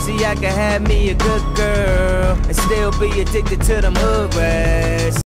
See, I can have me a good girl and still be addicted to them hood rats.